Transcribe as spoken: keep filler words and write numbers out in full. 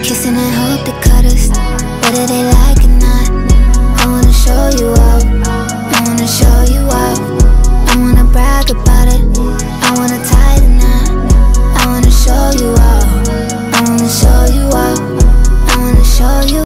kissing and hope they cut us, whether they like or not. I wanna show you up, I wanna show you up, I wanna brag about it.